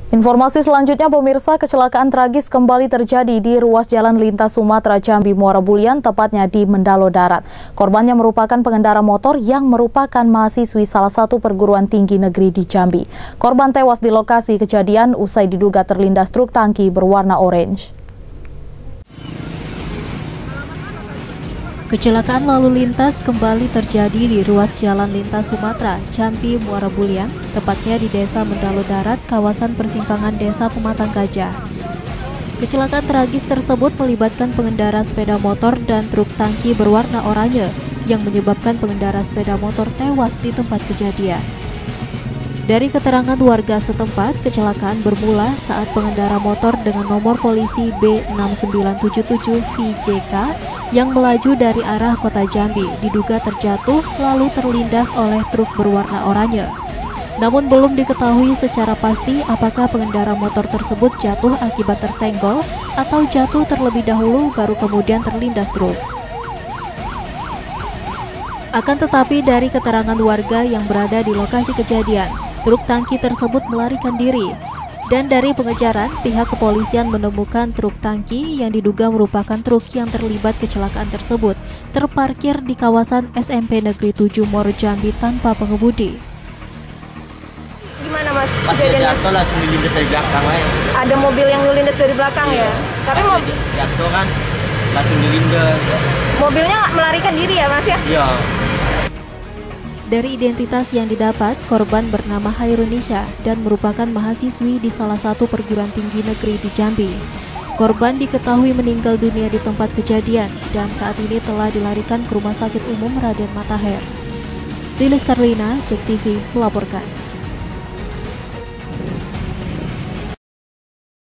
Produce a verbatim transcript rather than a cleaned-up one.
Informasi selanjutnya, pemirsa, kecelakaan tragis kembali terjadi di ruas jalan lintas Sumatera Jambi Muara Bulian, tepatnya di Mendalo Darat. Korbannya merupakan pengendara motor yang merupakan mahasiswi salah satu perguruan tinggi negeri di Jambi. Korban tewas di lokasi kejadian usai diduga terlindas truk tangki berwarna orange. Kecelakaan lalu lintas kembali terjadi di ruas jalan lintas Sumatera, Jambi Muara Bulian, tepatnya di Desa Mendalo Darat, kawasan persimpangan Desa Pematang Gajah. Kecelakaan tragis tersebut melibatkan pengendara sepeda motor dan truk tangki berwarna oranye yang menyebabkan pengendara sepeda motor tewas di tempat kejadian. Dari keterangan warga setempat, kecelakaan bermula saat pengendara motor dengan nomor polisi B enam sembilan tujuh tujuh V J K yang melaju dari arah kota Jambi diduga terjatuh lalu terlindas oleh truk berwarna oranye. Namun belum diketahui secara pasti apakah pengendara motor tersebut jatuh akibat tersenggol atau jatuh terlebih dahulu baru kemudian terlindas truk. Akan tetapi dari keterangan warga yang berada di lokasi kejadian, truk tangki tersebut melarikan diri, dan dari pengejaran pihak kepolisian menemukan truk tangki yang diduga merupakan truk yang terlibat kecelakaan tersebut terparkir di kawasan S M P Negeri tujuh Muaro Jambi tanpa pengemudi. Gimana Mas? Pas dia jatuh langsung dilindas dari belakang aja. Ada mobil yang dilindas dari belakang Iya. ya? Tapi Pas mobil dia jatuh kan langsung dilindas. mobilnya melarikan diri ya Mas ya? Iya. Dari identitas yang didapat, korban bernama Hairunisha dan merupakan mahasiswi di salah satu perguruan tinggi negeri di Jambi. Korban diketahui meninggal dunia di tempat kejadian dan saat ini telah dilarikan ke Rumah Sakit Umum Raden Matahir. Lilis Karlina, Jek T V melaporkan.